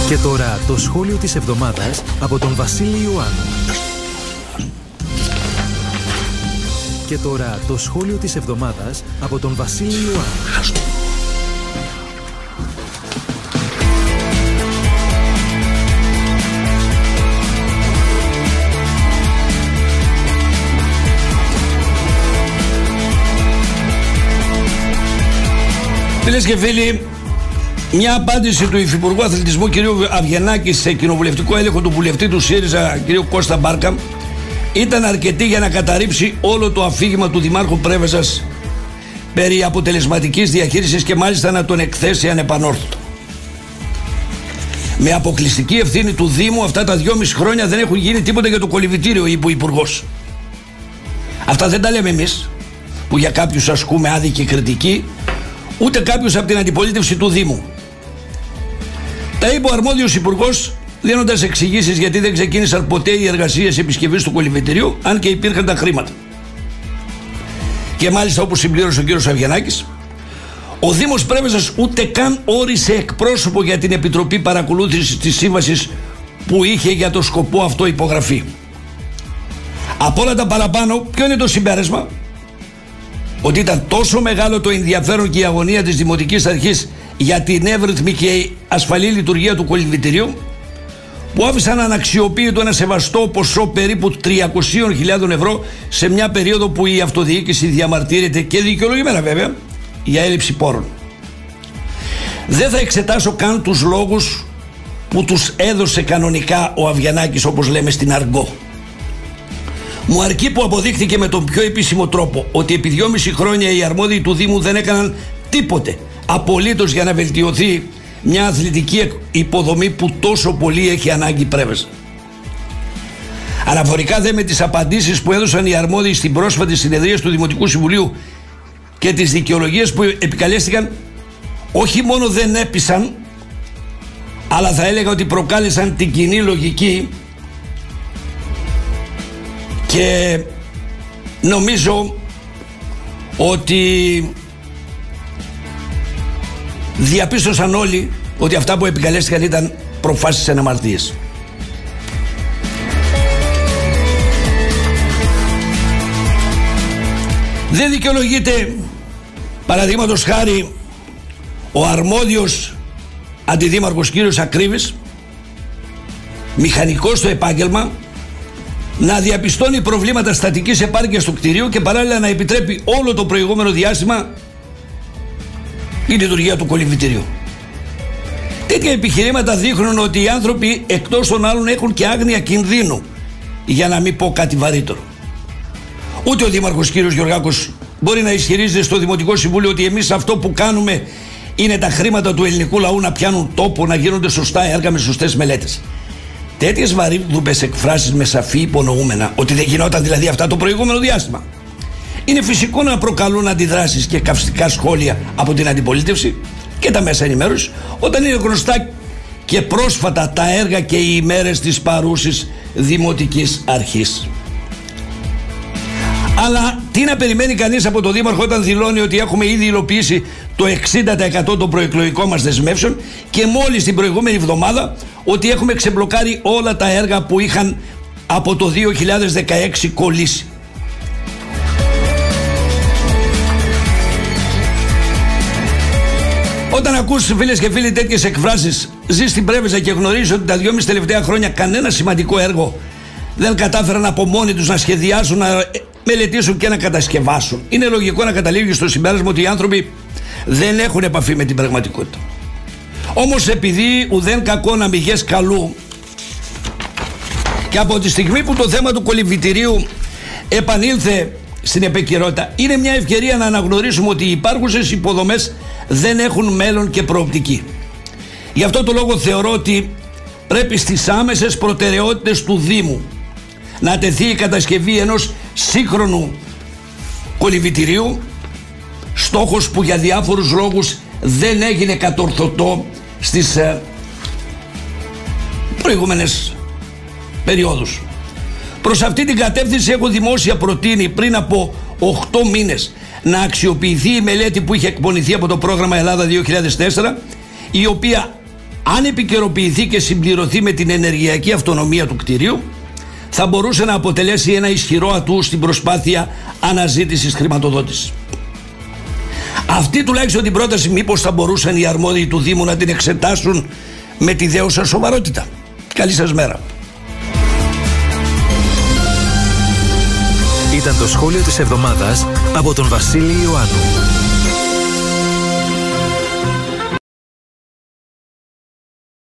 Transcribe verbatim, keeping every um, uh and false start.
Και τώρα το σχόλιο της εβδομάδας από τον Βασίλη Ιωάννου. Και τώρα το σχόλιο της εβδομάδας από τον Βασίλη Ιωάννου. Φίλες και φίλοι, μια απάντηση του Υφυπουργού Αθλητισμού κ. Αβγενάκη σε κοινοβουλευτικό έλεγχο του βουλευτή του ΣΥΡΙΖΑ κ. Κώστα Μπάρκα ήταν αρκετή για να καταρρύψει όλο το αφήγημα του Δημάρχου Πρέβεζας περί αποτελεσματικής διαχείρισης και μάλιστα να τον εκθέσει ανεπανόρθωτο. Με αποκλειστική ευθύνη του Δήμου, αυτά τα δυόμιση χρόνια δεν έχουν γίνει τίποτα για το κολυβητήριο, είπε ο Υπουργός. Αυτά δεν τα λέμε εμείς, που για κάποιους ασκούμε άδικη κριτική, ούτε κάποιος από την αντιπολίτευση του Δήμου. Τα είπε ο αρμόδιος υπουργός, δίνοντας εξηγήσεις γιατί δεν ξεκίνησαν ποτέ οι εργασίες επισκευής του κολυβητηρίου, αν και υπήρχαν τα χρήματα. Και μάλιστα, όπως συμπλήρωσε ο κύριος Αβγενάκης, ο Δήμος Πρέβεζας ούτε καν όρισε εκπρόσωπο για την Επιτροπή Παρακολούθησης της Σύμβασης που είχε για το σκοπό αυτό υπογραφή. Από όλα τα παραπάνω, ποιο είναι το συμπέρασμα? Ότι ήταν τόσο μεγάλο το ενδιαφέρον και η αγωνία της Δημοτικής Αρχής για την εύρυθμη και ασφαλή λειτουργία του κολυβητηρίου, που άφησαν αναξιοποίητο ένα σεβαστό ποσό περίπου τριακόσιες χιλιάδες ευρώ σε μια περίοδο που η αυτοδιοίκηση διαμαρτύρεται, και δικαιολογημένα βέβαια, για έλλειψη πόρων. Δεν θα εξετάσω καν τους λόγους που τους έδωσε κανονικά ο Αβγενάκης, όπως λέμε στην αργό. Μου αρκεί που αποδείχθηκε με τον πιο επίσημο τρόπο ότι επί δυόμιση χρόνια οι αρμόδιοι του Δήμου δεν έκαναν τίποτε απολύτως για να βελτιωθεί μια αθλητική υποδομή που τόσο πολύ έχει ανάγκη Πρέβεζα. Αναφορικά δε με τις απαντήσεις που έδωσαν οι αρμόδιοι στην πρόσφατη συνεδρία του Δημοτικού Συμβουλίου και τις δικαιολογίες που επικαλέστηκαν, όχι μόνο δεν έπεισαν, αλλά θα έλεγα ότι προκάλεσαν την κοινή λογική. Και νομίζω ότι διαπίστωσαν όλοι ότι αυτά που επικαλέστηκαν ήταν προφάσεις εν αμαρτίες. Δεν δικαιολογείται, παραδείγματος χάρη, ο αρμόδιος αντιδήμαρχος κύριος Ακρίβης, μηχανικός στο επάγγελμα, να διαπιστώνει προβλήματα στατικής επάρκειας του κτηρίου και παράλληλα να επιτρέπει όλο το προηγούμενο διάστημα η λειτουργία του κολυβητηρίου. Τέτοια επιχειρήματα δείχνουν ότι οι άνθρωποι εκτός των άλλων έχουν και άγνοια κινδύνου, για να μην πω κάτι βαρύτερο. Ούτε ο Δήμαρχος κ. Γεωργάκος μπορεί να ισχυρίζεται στο Δημοτικό Συμβούλιο ότι εμείς αυτό που κάνουμε είναι τα χρήματα του ελληνικού λαού να πιάνουν τόπο, να γίνονται σωστά έργα με σωστές μελέτες. Τέτοιες βαρύδουπες εκφράσεις με σαφή υπονοούμενα ότι δεν γινόταν δηλαδή αυτά το προηγούμενο διάστημα, είναι φυσικό να προκαλούν αντιδράσεις και καυστικά σχόλια από την αντιπολίτευση και τα μέσα ενημέρωσης, όταν είναι γνωστά και πρόσφατα τα έργα και οι ημέρες της παρούσης Δημοτικής Αρχής. Αλλά τι να περιμένει κανείς από τον Δήμαρχο όταν δηλώνει ότι έχουμε ήδη υλοποιήσει το εξήντα τοις εκατό των προεκλογικών μας δεσμεύσεων και μόλις την προηγούμενη εβδομάδα ότι έχουμε ξεμπλοκάρει όλα τα έργα που είχαν από το δύο χιλιάδες δεκαέξι κολλήσει. Όταν ακούς, φίλες και φίλοι, τέτοιες εκφράσεις, ζεις στην Πρέβεζα και γνωρίζεις ότι τα δυόμιση τελευταία χρόνια κανένα σημαντικό έργο δεν κατάφεραν από μόνοι τους να σχεδιάσουν, να μελετήσουν και να κατασκευάσουν, είναι λογικό να καταλήγει στο συμπέρασμα ότι οι άνθρωποι δεν έχουν επαφή με την πραγματικότητα. Όμως επειδή ουδέν κακό να μηγές καλού, και από τη στιγμή που το θέμα του κολυβητηρίου επανήλθε στην επικαιρότητα, είναι μια ευκαιρία να αναγνωρίσουμε ότι οι υπάρχουσες υποδομές δεν έχουν μέλλον και προοπτική. Γι' αυτό το λόγο θεωρώ ότι πρέπει στις άμεσες προτεραιότητες του Δήμου να τεθεί η κατασκευή ενός σύγχρονου κολυβητηρίου, στόχος που για διάφορους λόγους δεν έγινε κατορθωτό στις ε, προηγούμενες περιόδους. Προς αυτή την κατεύθυνση έχω δημόσια προτείνει πριν από οκτώ μήνες να αξιοποιηθεί η μελέτη που είχε εκπονηθεί από το πρόγραμμα Ελλάδα δύο χιλιάδες τέσσερα, η οποία αν επικαιροποιηθεί και συμπληρωθεί με την ενεργειακή αυτονομία του κτηρίου, θα μπορούσε να αποτελέσει ένα ισχυρό ατού στην προσπάθεια αναζήτησης χρηματοδότησης. Αυτή τουλάχιστον την πρόταση μήπως θα μπορούσαν οι αρμόδιοι του Δήμου να την εξετάσουν με τη δέουσα σοβαρότητα. Καλή σας μέρα. Ήταν το σχόλιο της εβδομάδας από τον Βασίλη Ιωάννου.